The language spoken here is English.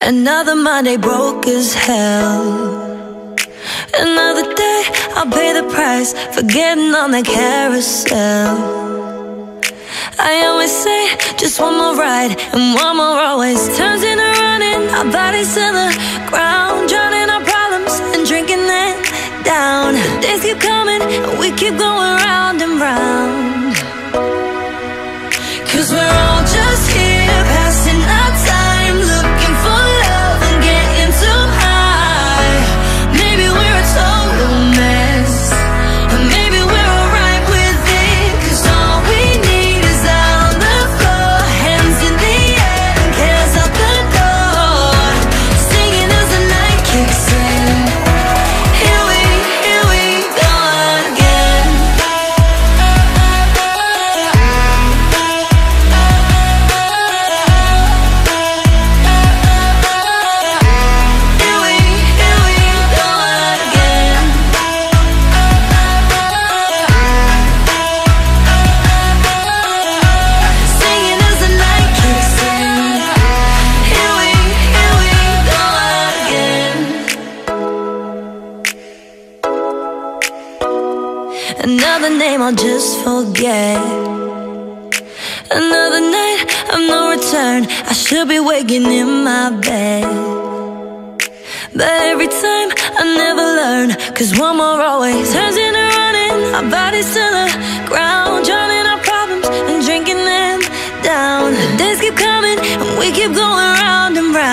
Another Monday broke as hell. Another day, I'll pay the price for getting on the carousel. I always say, just one more ride, and one more always turns into running. Our bodies to the ground, drowning our problems and drinking them down. The days keep coming, and we keep going round and round. 'Cause we're all just here, passing our time, looking for love and getting too high. Maybe we're a total mess, or maybe we're alright with it. 'Cause all we need is out on the floor, hands in the air and cares out the door, singing as the night kicks in. Here we go again. Another name I'll just forget. Another night of no return. I should be waking in my bed, but every time I never learn. 'Cause one more always turns into running. Our bodies to the ground, drowning our problems and drinking them down. The days keep coming and we keep going round and round.